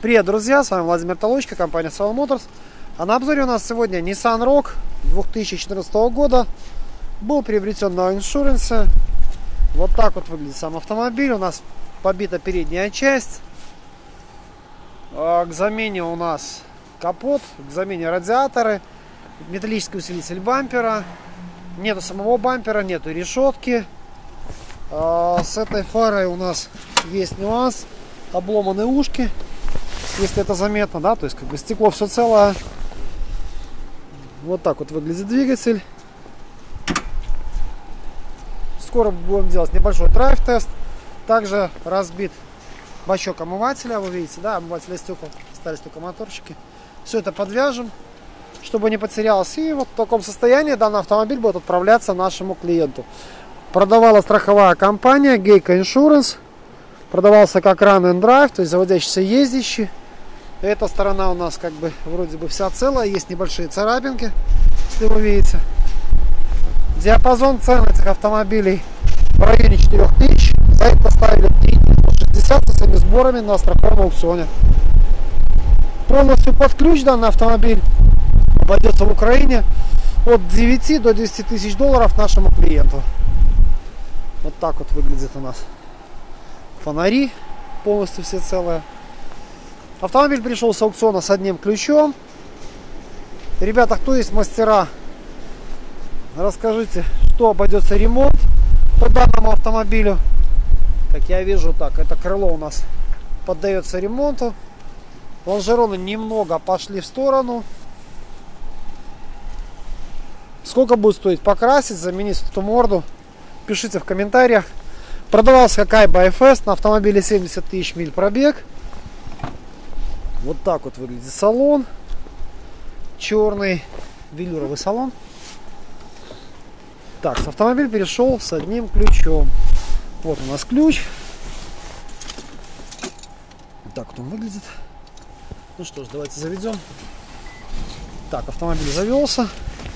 Привет, друзья, с вами Владимир Толочко, компания Sval Motors. А на обзоре у нас сегодня Nissan Rogue 2014 года. Был приобретен на иншуренсе. Вот так вот выглядит сам автомобиль. У нас побита передняя часть. К замене у нас капот, к замене радиаторы, металлический усилитель бампера. Нету самого бампера, нету решетки. С этой фарой у нас есть нюанс. Обломаны ушки, если это заметно, да, то есть как бы стекло все целое. Вот так вот выглядит двигатель. Скоро будем делать небольшой драйв-тест. Также разбит бачок омывателя, вы видите, да, омывателя стекол, остались только моторчики. Все это подвяжем, чтобы не потерялось. И вот в таком состоянии данный автомобиль будет отправляться нашему клиенту. Продавала страховая компания Geico Insurance. Продавался как Run and Drive, то есть заводящийся, ездящий. Эта сторона у нас как бы вроде бы вся целая, есть небольшие царапинки, если вы видите. Диапазон цен этих автомобилей в районе 4000. За это ставили 3960 со всеми сборами на страховом аукционе. Полностью под ключ данный автомобиль обойдется в Украине от 9 до 10 тысяч долларов нашему клиенту. Вот так вот выглядит у нас. Фонари полностью все целые. Автомобиль пришел с аукциона с одним ключом. Ребята, кто есть мастера, расскажите, что обойдется ремонт по данному автомобилю. Как я вижу, так, это крыло у нас поддается ремонту. Лонжероны немного пошли в сторону. Сколько будет стоить покрасить, заменить эту морду, пишите в комментариях. Продавался как Айба FS, на автомобиле 70 тысяч миль пробег. Вот так вот выглядит салон. Черный велюровый салон. Так, автомобиль перешел с одним ключом. Вот у нас ключ. Вот так вот он выглядит. Ну что ж, давайте заведем. Так, автомобиль завелся.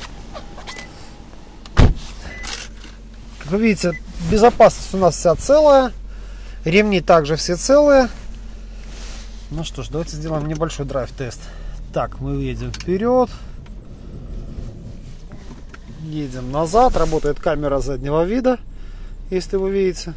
Как вы видите, безопасность у нас вся целая. Ремни также все целые. Ну что ж, давайте сделаем небольшой драйв-тест. Так, мы едем вперед. Едем назад. Работает камера заднего вида, если вы видите.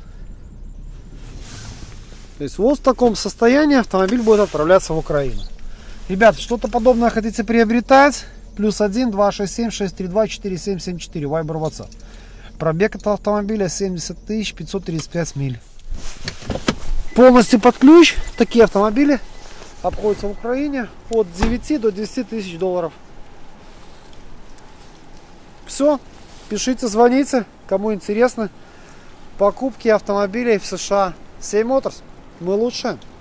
То есть вот в таком состоянии автомобиль будет отправляться в Украину. Ребята, что-то подобное хотите приобретать? +1 267 632 4774. Вайбер, WhatsApp. Пробег этого автомобиля 70 535 миль. Полностью под ключ. Такие автомобили обходятся в Украине от 9 до 10 тысяч долларов. Все. Пишите, звоните, кому интересно покупки автомобилей в США. Sval Motors. Мы лучше.